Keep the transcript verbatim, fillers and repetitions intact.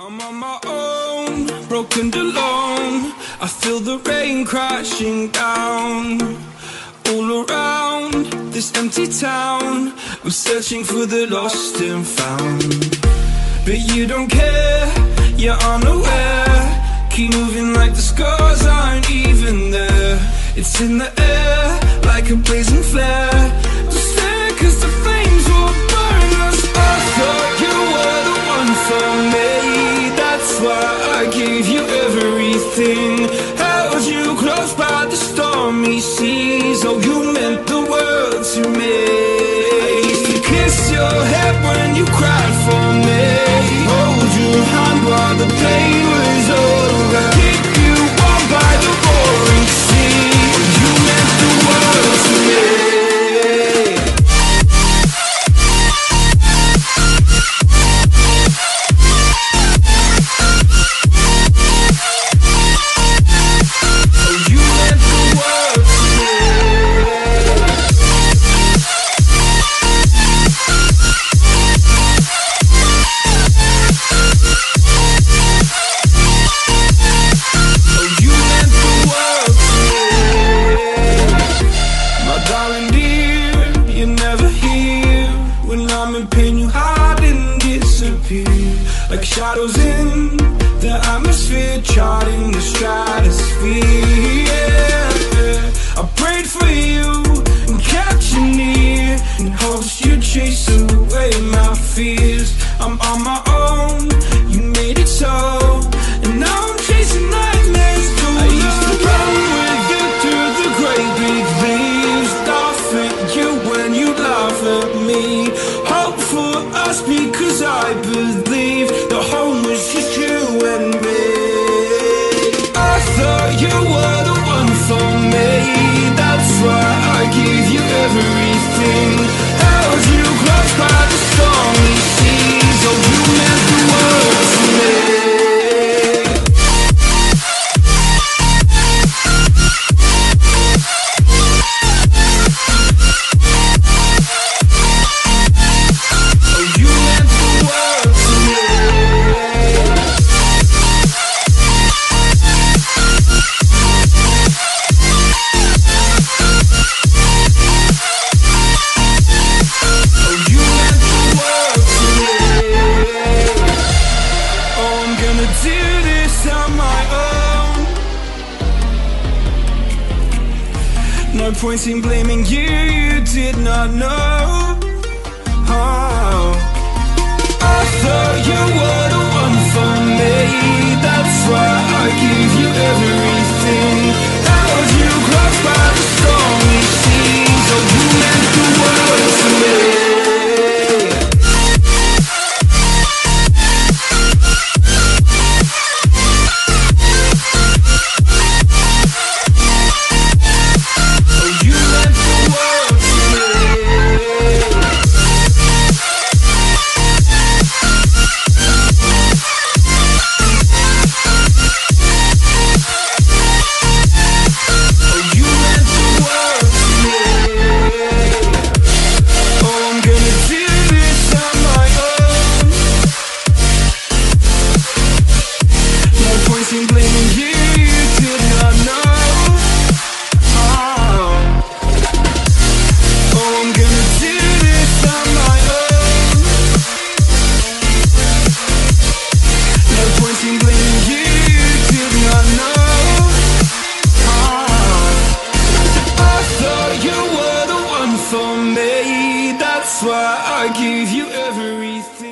I'm on my own, broken and alone. I feel the rain crashing down all around this empty town. I'm searching for the lost and found, but you don't care, you're unaware. Keep moving like the scars aren't even there. It's in the air like a blazing flare. Don't stare cause the flames will burn us. I thought you were the one for me, that's why I gave you everything. Held you close by the stormy seas. Oh, you meant the world to me. I used to kiss your head when you cried for me, hold your hand while the pain was over, keep you warm by the roaring sea. Oh, you meant the world to me. Like shadows in the atmosphere, charting the stratosphere. Yeah. I prayed for you and kept you near in hopes you'd chase away my fears. I'm on my own, you made it so, and now I'm chasing nightmares too. I used to run with you through the great big leaves, laugh at you when you laugh at me. Hope for us because I believe the home was just you and me. I thought you were the one for me, that's why I gave you everything. Held you close by the stormy seas. Oh, you meant the world to me. No point in blaming you, you did not know. Oh, I thought you were the one for me, that's why I gave you everything. Held you close by the stormy seas. Oh, you meant the world to me. That's why I give you everything.